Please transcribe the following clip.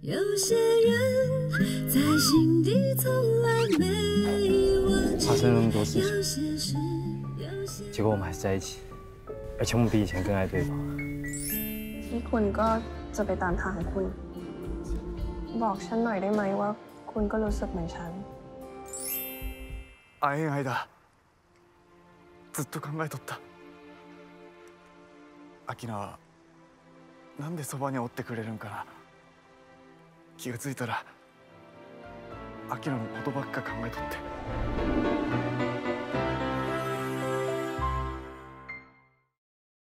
发生了那么多事情，结果我们还是在一起，而且我们比以前更爱对方。 นี่คุณก็จะไปตามทางของคุณบอกฉันหน่อยได้ไหมว่าคุณก็รู้สึกเหมือนฉัน会えん間ずっと考えとった。アキナはなんでそばにおってくれるんかな。気がついたらアキナのことばっか考えとって。